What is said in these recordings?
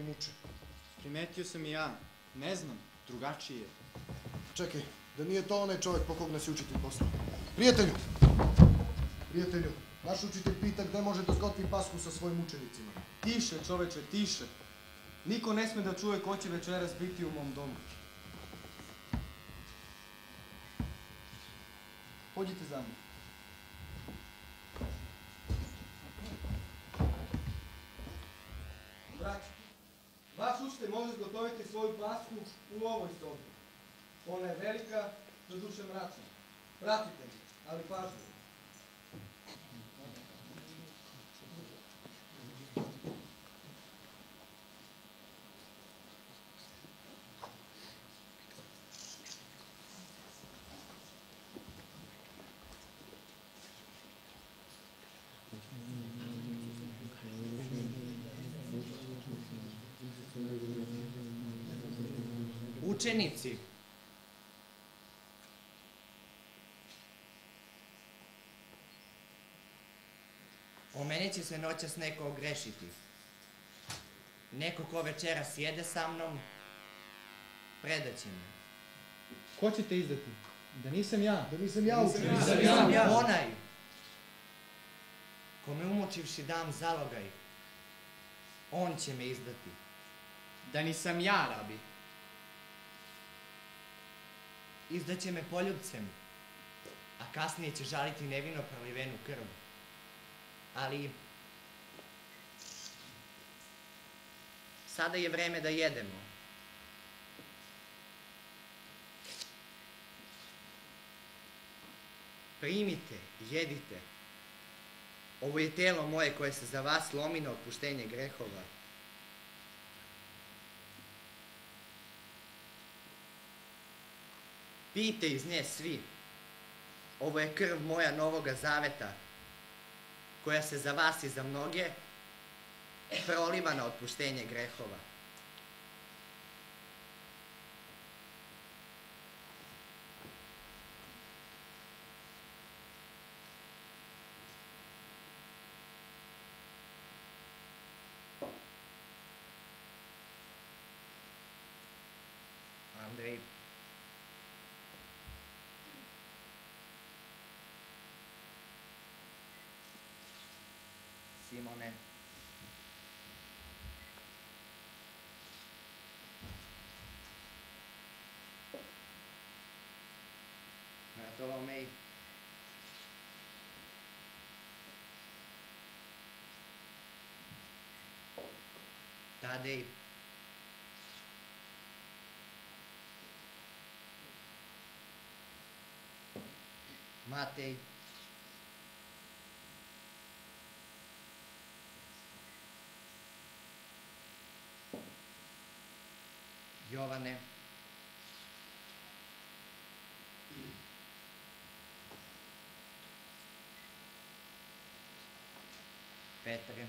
muče. Primetio sam i ja. Ne znam, drugačije je. Čekaj, da nije to onaj čovjek po kog nas je učitelj poslao. Prijatelju! Prijatelju, naš učitelj pita gde može da zgotovi Pashu sa svojim učenicima. Tiše, čoveče, tiše. Niko ne sme da čuje ko će večeras biti u mom domu. Pođite za mnom. Braći, vaš učitelj može zgotoviti svoju Pashu u ovoj sobi. Ona je velika, do duše mračna. Pratite mi, ali pažljivo. Učenici, o meni će se noćas neko ogrešiti. Neko ko večeras jede sa mnom, predaće me. Ko će te izdati? Da nisam ja. Da nisam ja učenik. Onaj, kome umočivši dam zalogaj, on će me izdati. Da nisam ja, rabi. Izdaće me poljubcem, a kasnije će žaliti nevino prolivenu krv. Ali sada je vreme da jedemo. Primite, jedite. Ovo je telo moje koje se za vas lomi na otpuštenje grehova. Pijte iz nje svi. Ovo je krv moja novoga zaveta, koja se za vas i za mnoge proliva na otpuštenje grehova. Andrej, Simone, Bartolomej, Tadej, Matej, Jovane, Petre,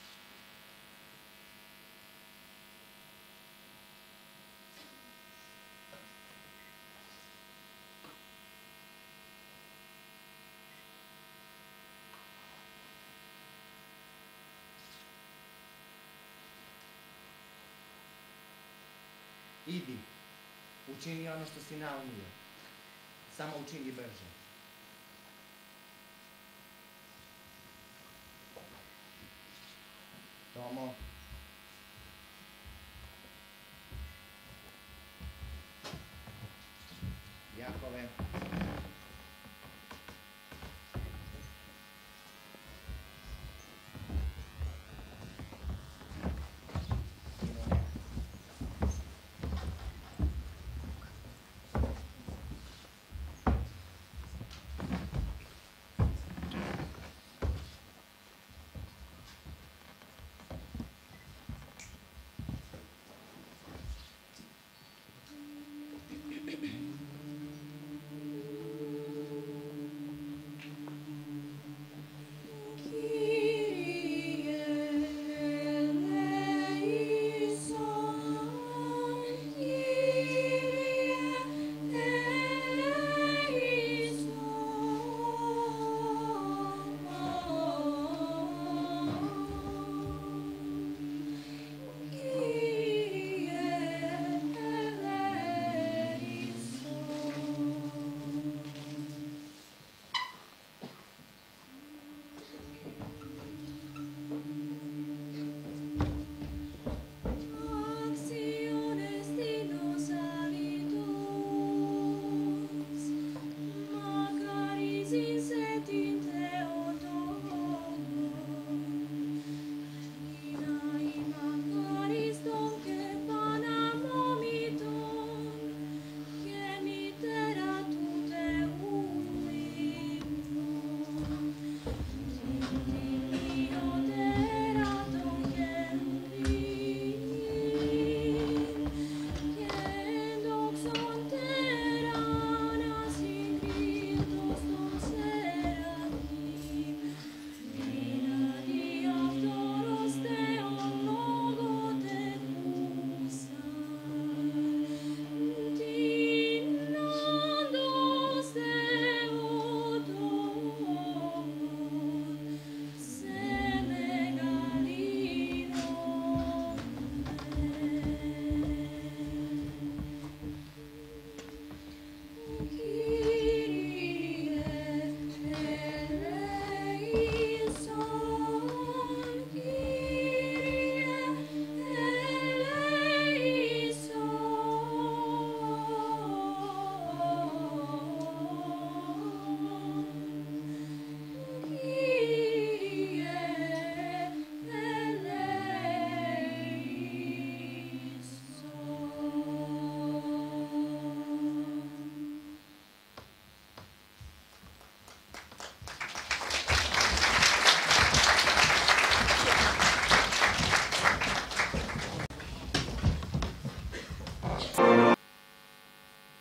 idi, učini ono što si naumio, samo učini brže. Tomo, Jakove, Simone,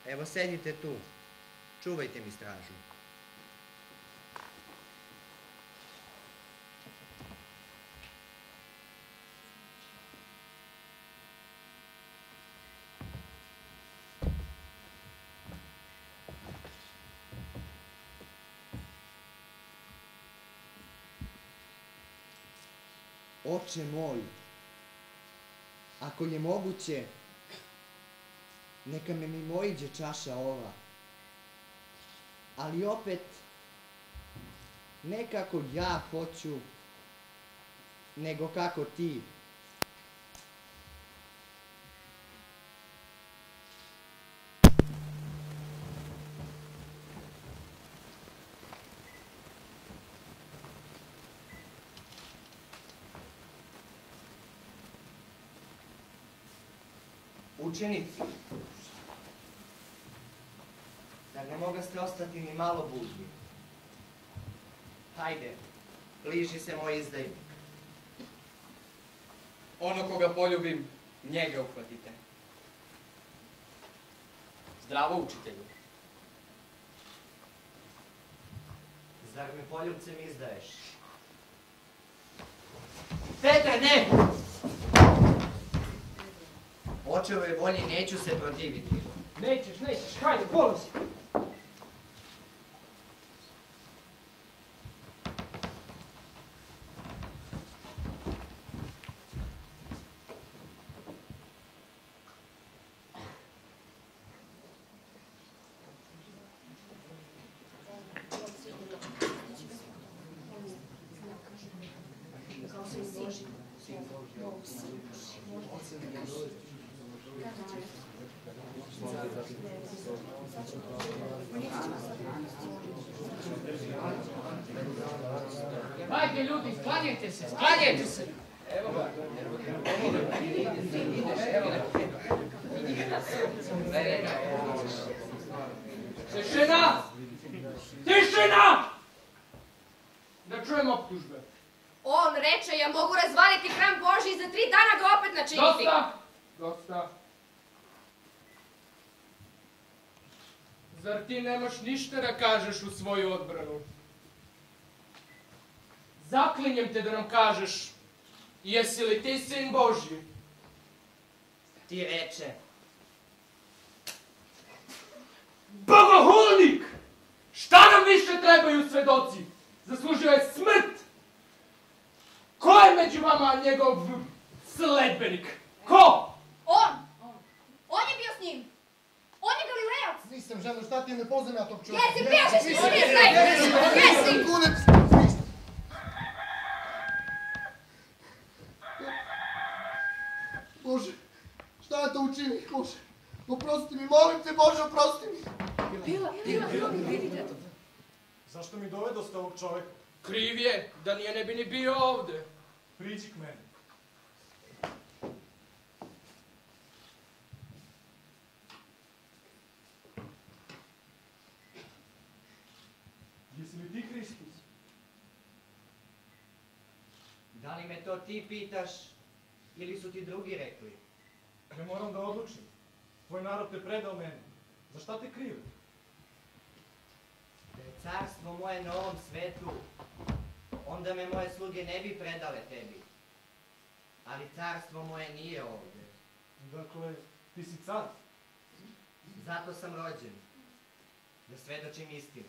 Evo, sedite tu. Čuvajte mi stražu. Oče moj, ako je moguće, neka me mimoiđe čaša ova, ali opet, ne kako ja hoću, nego kako ti. Učenici, zar ne mogaste ostati ni malo budni? Hajde, bliži se moj izdajnik. Ono koga poljubim, njega uhvatite. Zdravo, učitelju. Zar me poljubcem izdaješ? Petre, ne! Očevoj volji neću se protiviti. Nećeš, hajde, polozi. Hajde ljudi, sklanjajte se! Evo ga. Tišina! Da čujem optužbe. On reče, ja mogu razvaliti hram Božji i za 3 dana ga opet načiniti. Dosta. Zar ti nemaš ništa da kažeš u svoju odbranu? Zaklinjem te da nam kažeš, jesi li ti sin Božji? Ti reče. Bogohulnik! Šta nam više trebaju svedoci? Zaslužio je smrt! Ko je među vama njegov sledbenik? Ko? On je bio s njim. On je Galilejac. Nisam ženo, šta ti ne poznam ja tog čovjeka? Jesi, bježeš mi, jesi! Kunec! Bože, šta ja to učinim, Bože? Oprosti mi, molim te, Bože, oprosti mi. Bila, vidite. Zašto mi dovedoste ovog čoveka? Kriv je, da nije ne bi ni bio ovde. Priđi k meni. Jesi li ti Hristos? Da li me to ti pitaš ili su ti drugi rekli? Ne moram da odlučim. Tvoj narod te predao meni. Za šta te krive? Da je carstvo moje na ovom svetu, onda me moje sluge ne bi predale tebi. Ali carstvo moje nije ovdje. Dakle, ti si car. Zato sam rođen. Da svedočim istinu.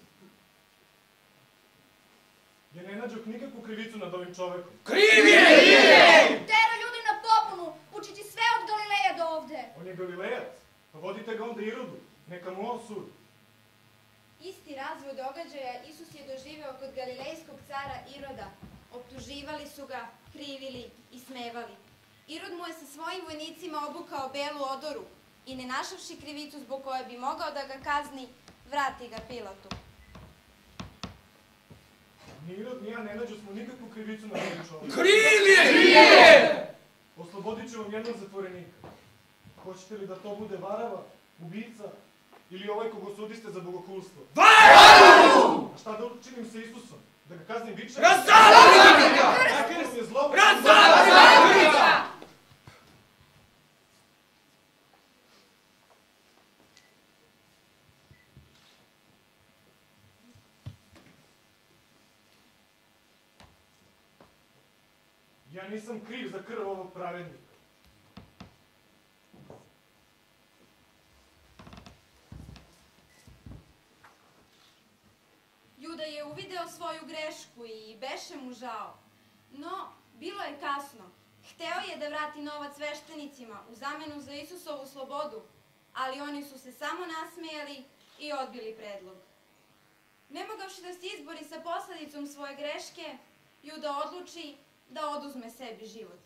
Ja ne nađoh nikakvu krivicu nad ovim čovekom. Kriv je! Tera ljudi na pobunu, učiti sve od Galileja do ovde. On je Galilejac. Pa vodite ga onda Irodu. Neka mu on sudi. Isti razvoj događaja Isus je doživeo kod galilejskog cara Iroda. Optuživali su ga, krivili i smevali. Irod mu je sa svojim vojnicima obukao belu odoru i ne našavši krivicu zbog koje bi mogao da ga kazni, vrati ga Pilatu. Ni Irod ni ja ne nađosmo nikakvu krivicu nad ovim čovekom. Kriv je! Oslobodit ću vam jednog zatvorenika. Hoćete li da to bude varava, ubica ili ovaj koga osudiste za bogohulstvo? Varavu! A šta da učinim sa Isusom? Da ga kaznim bičem? Razzaluj ga! Kakve je zlo? Razzaluj ga! Ja nisam kriv za krv ovog pravednika. Juda je uvideo svoju grešku i beše mu žao. No, bilo je kasno. Hteo je da vrati novac sveštenicima u zamenu za Isusovu slobodu, ali oni su se samo nasmejali i odbili predlog. Ne mogavši da se izbori sa posledicom svoje greške, Juda odluči da oduzme sebi život.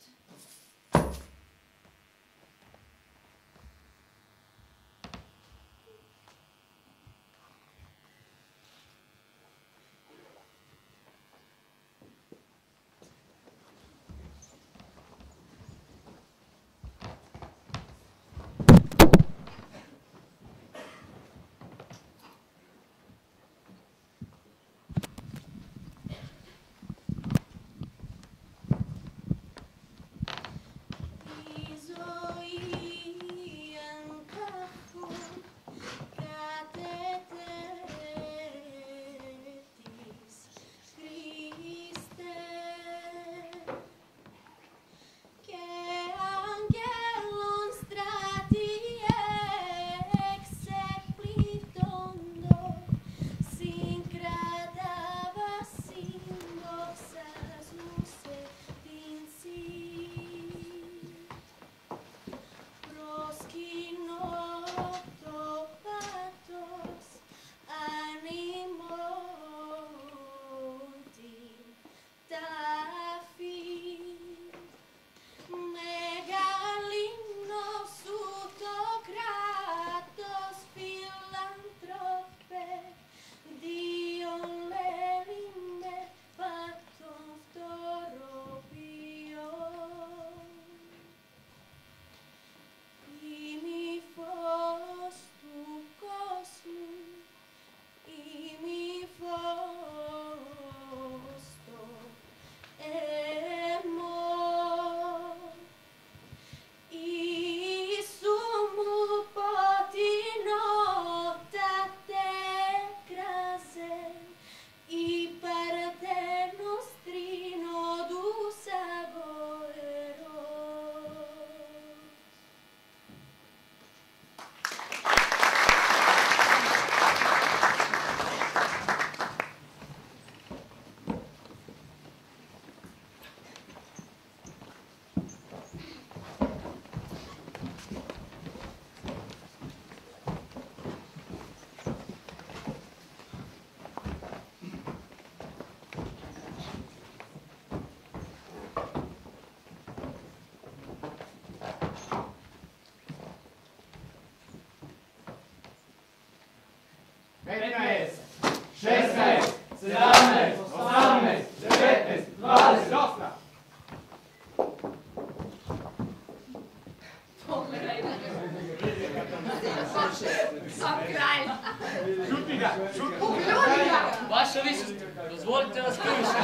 Vaša višost, dozvolite vas krivišem.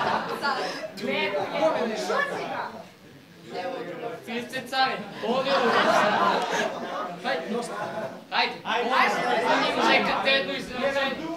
Šuti ga! Filce carin, ovdje hajde, čekajte jednu izračenju.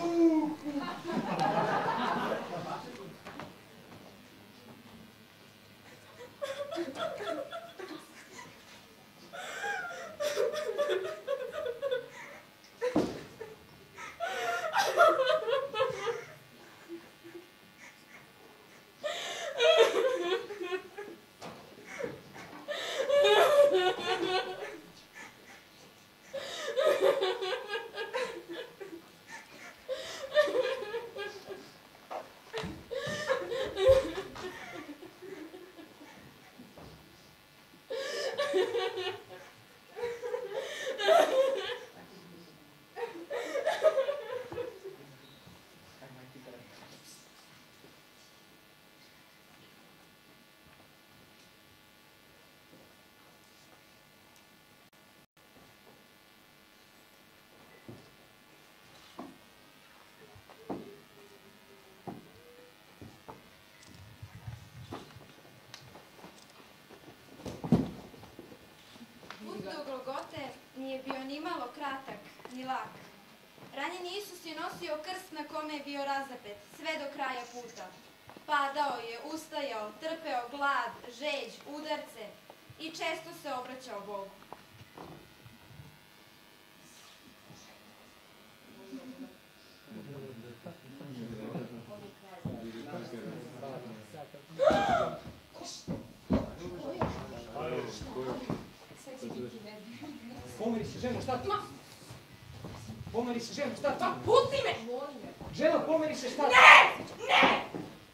Golgote nije bio ni malo kratak, ni lak. Ranjeni Isus je nosio krst na kome je bio razapet, sve do kraja puta. Padao je, ustajao, trpeo glad, žeđ, udarce i često se obraćao Bogu. Pomeri se, ženo, šta ti? Pomeri se, ženo, šta ti? Pa pusti me! Ženo, pomeri se, šta ti? Ne! Ne!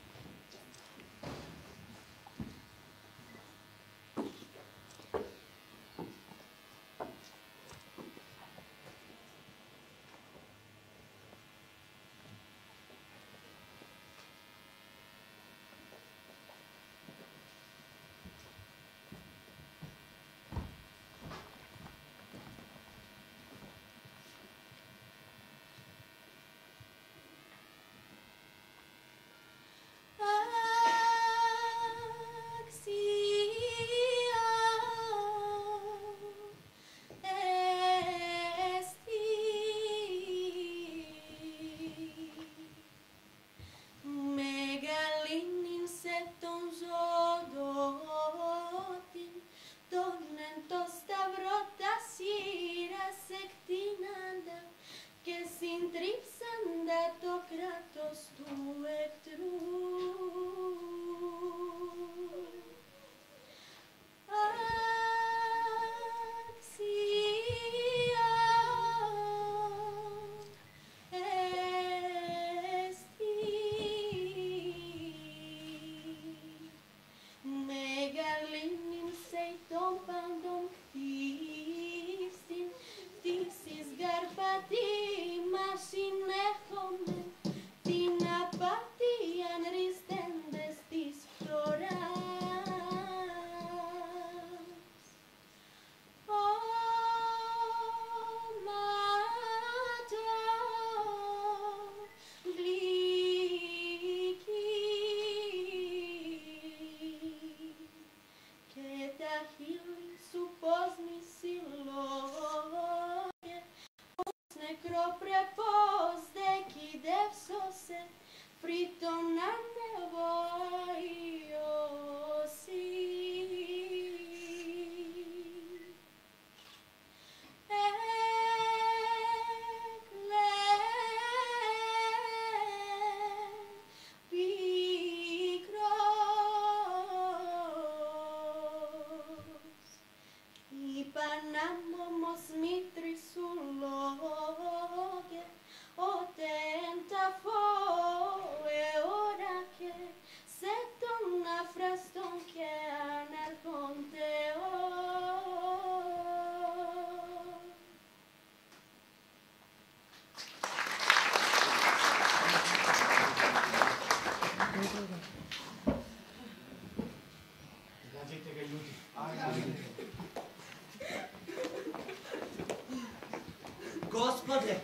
Gospode,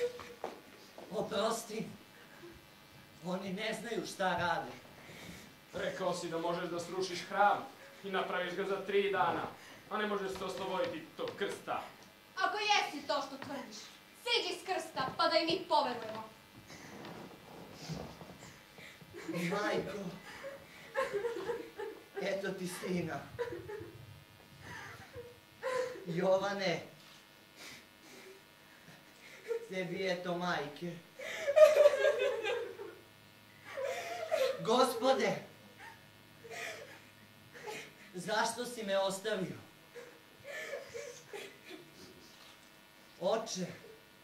oprosti. Oni ne znaju šta rade. Rekao si da možeš da srušiš hram i napraviš ga za 3 dana, a ne možeš se osloboditi tog krsta. Ako jesi to što tvrdiš, siđi s krsta pa da i mi poverujemo. Majko, eto ti sina. Jovane, tebi eto majke. Gospode, zašto si me ostavio? Oče,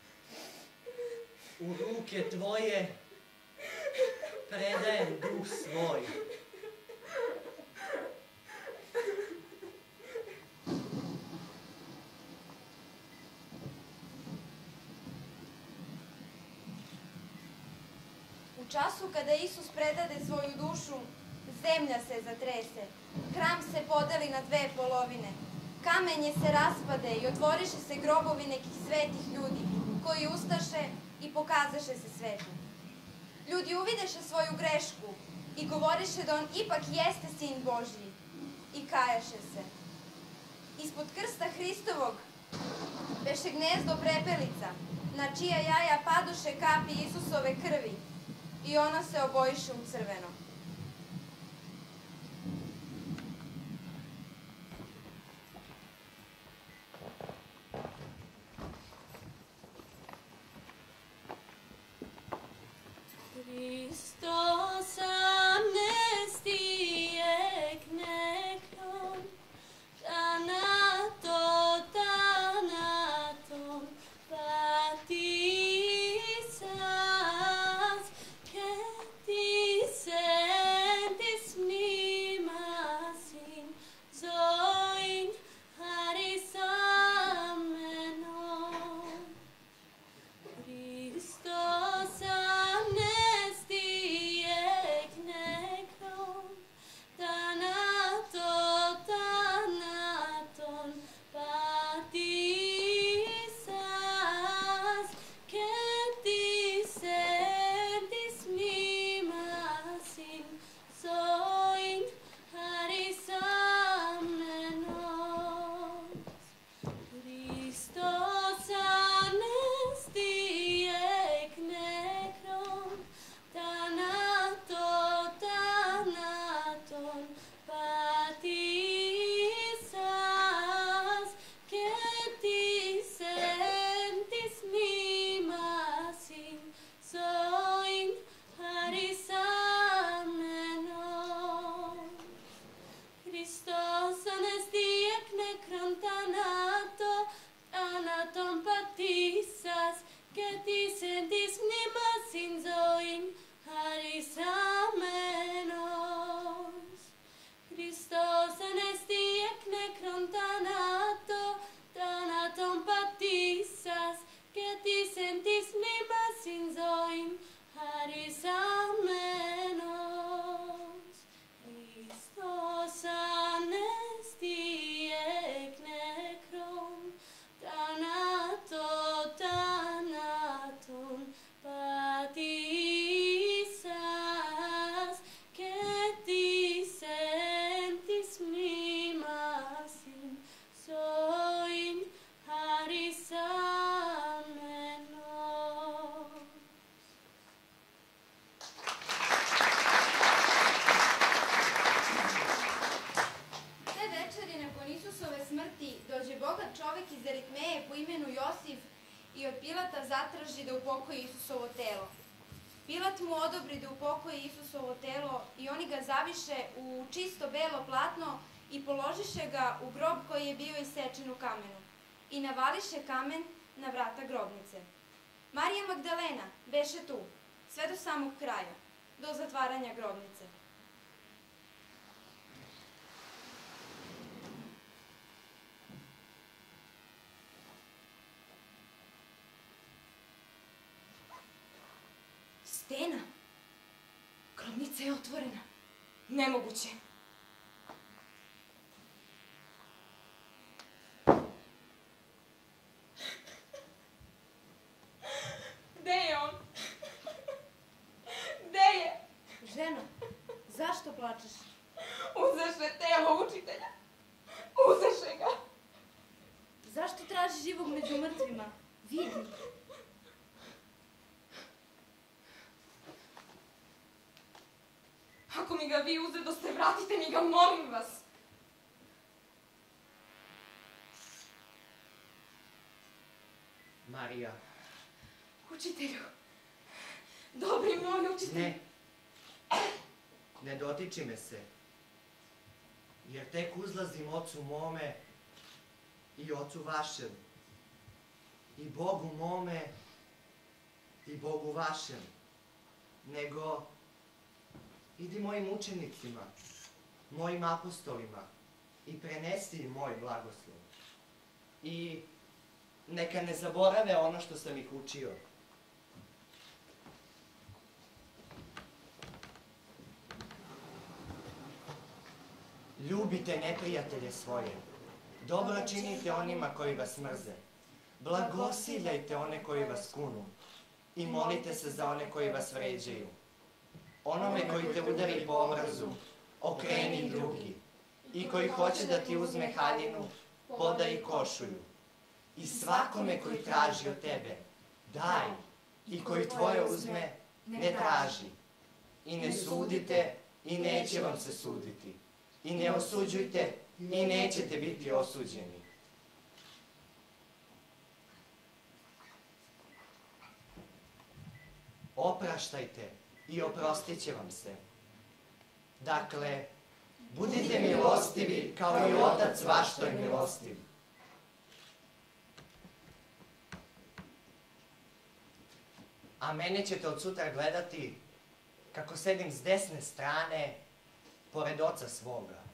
u ruke tvoje predajem duh svoj. U času kada Isus predade svoju dušu, zemlja se zatrese, hram se podeli na 2 polovine, kamenje se raspade i otvoriše se grobovi nekih svetih ljudi, koji ustaše i pokazaše se svetu. Ljudi uvideše svoju grešku i govoriše da on ipak jeste sin Božji i kajaše se. Ispod krsta Hristovog beše gnezdo prepelica, na čija jaja padoše kapi Isusove krvi i ona se obojiše u crveno. Danaton patisas, que ti sentis mnimas in zoin, haris amenos. Christos anesti ec necron Danaton patisas, que ti sentis mnimas in zoin, haris amenos. Christos anesti ec necron Danaton patisas, que ti sentis mnimas in zoin, haris amenos. Te večeri nakon Isusove smrti dođe bogat čovek iz Eritmeje po imenu Josif i od Pilata zatraži da upokoji Isusovo telo. Pilat mu odobri da upokoji Isusovo telo i oni ga zaviše u čisto belo platno i položiše ga u grob koji je bio isečen u kamenu i navališe kamen na vrata grobnice. Marija Magdalena beše tu, sve do samog kraja, do zatvaranja grobnice. Stena. Grobnica je otvorena. Nemoguće. Gde je on? Gde je? Ženo, zašto plačeš? Uzeše telo učitelja. Uzeše ga. Zašto tražiš živog među mrtvima? Vidi. Ako mi ga vi uzedoste, vratite mi ga, molim vas. Marija. Učitelju. Dobri moj učitelju. Ne. Ne dotiči me se. Jer tek uzlazim ocu mome i ocu vašem. I Bogu mome i Bogu vašem. Nego idi mojim učenicima, mojim apostolima i prenesi im moj blagoslov. I neka ne zaborave ono što sam ih učio. Ljubite neprijatelje svoje, dobro činite onima koji vas mrze, blagosiljajte one koji vas kunu i molite se za one koji vas vređaju. Onome koji te udari po obrazu, okreni drugi. I koji hoće da ti uzme haljinu, podaj košulju. I svakome koji traži od tebe, daj. I koji tvoje uzme, ne traži. I ne sudite, i neće vam se suditi. I ne osuđujte, i nećete biti osuđeni. Opraštajte i oprostit će vam se. Dakle, budite milostivi kao i Otac vaš što je milostiv. A mene ćete od sutra gledati kako sedim s desne strane pored oca svoga.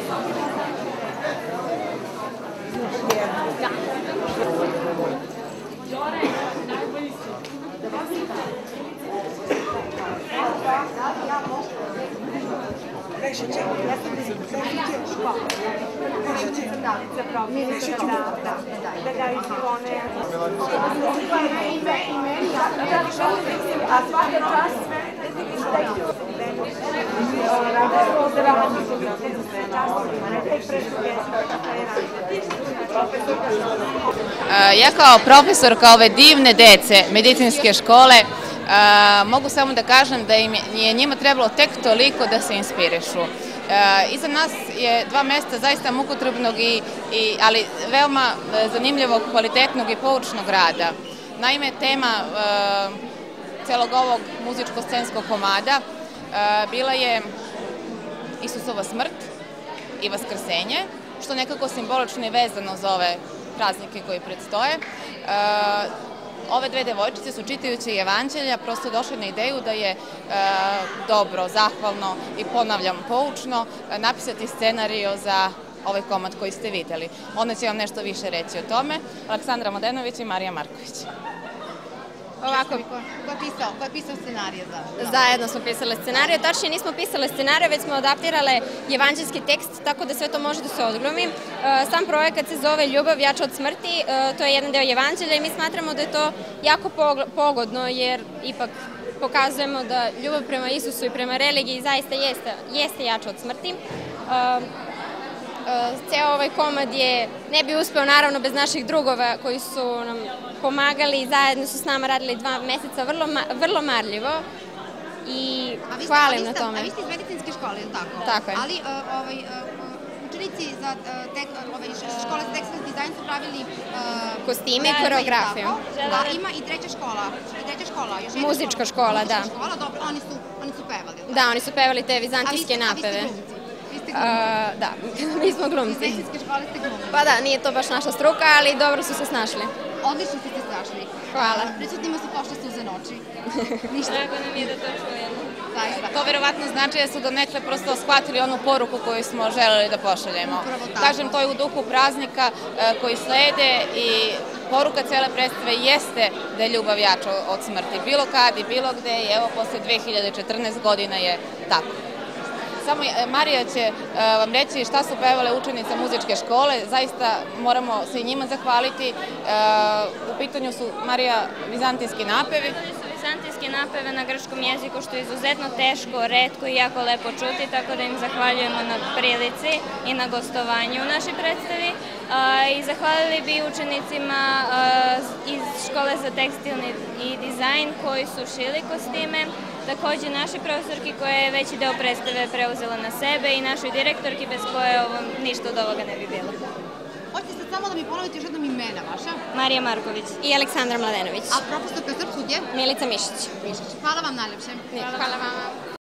Ja kao profesorka ove divne dece medicinske škole mogu samo da kažem da je njima trebalo tek toliko da se inspirišu. Iza nas je 2 meseca zaista mukotrpnog, ali veoma zanimljivog, kvalitetnog i poučnog rada. Naime, tema celog ovog muzičko-scenskog komada bila je Isusova smrt i vaskrsenje, što nekako simbolično i vezano za ove praznike koji predstoje. Ove 2 devojčice su, čitajući evanđelja, prosto došle na ideju da je dobro, zahvalno i, ponavljam, poučno napisati scenario za ovaj komad koji ste videli. One će vam nešto više reći o tome. Aleksandra Mladenović i Marija Marković. Ovako, ko je pisao scenarije za? Zajedno smo pisale scenarije, tačnije nismo pisale scenarije, već smo adaptirale evanđelski tekst, tako da sve to može da se odglumi. Sam projekat se zove Ljubav jača od smrti, to je jedan deo evanđelja i mi smatramo da je to jako pogodno, jer ipak pokazujemo da ljubav prema Isusu i prema religiji zaista jeste jača od smrti. Ceo ovaj komad ne bi uspeo naravno bez naših drugova koji su nam pomagali i zajedno su s nama radili 2 meseca vrlo marljivo i hvalim na tome. A vi ste iz medicinske škole, ili tako? Tako je. Ali učenici za škole za tekstilni dizajn su pravili kostime i koreografiju. Da, ima i treća škola. Muzička škola, da. Muzička škola, dobro, oni su pevali. Da, oni su pevali te vizantijske napeve. A vi ste glumci? Da, mi smo glumci. Iz medicinske škole ste glumci. Pa da, nije to baš naša struka, ali dobro su se snašli. Odlično ste se snašli. Hvala. Prisutnima su pošle suze noći. Drago nam je da to čujemo. To verovatno znači da su donekle prosto shvatili onu poruku koju smo želeli da pošaljemo. Kažem, to je u duhu praznika koji slede i poruka cele predstave jeste da je ljubav jača od smrti. Bilo kad i bilo gde i evo posle 2014 godina je tako. Samo Marija će vam reći šta su pevale učenice muzičke škole. Zaista moramo se i njima zahvaliti. U pitanju su, Marija, vizantijski napevi. Vizantijske napeve na grčkom jeziku, što je izuzetno teško, retko i jako lepo čuti, tako da im zahvaljujemo na prilici i na gostovanju u našoj predstavi. I zahvalili bi učenicima iz škole za tekstilni i dizajn koji su šili kostime, takođe našoj profesorki koja je veći deo predstave preuzela na sebe i našoj direktorki bez koje ništa od ovoga ne bi bilo. Hoćete sad samo da mi ponovite još jednom imena vaša? Marija Marković i Aleksandra Mladenović. A profesorka srpskog je? Milica Mišić. Hvala vam najlepše. Hvala vama.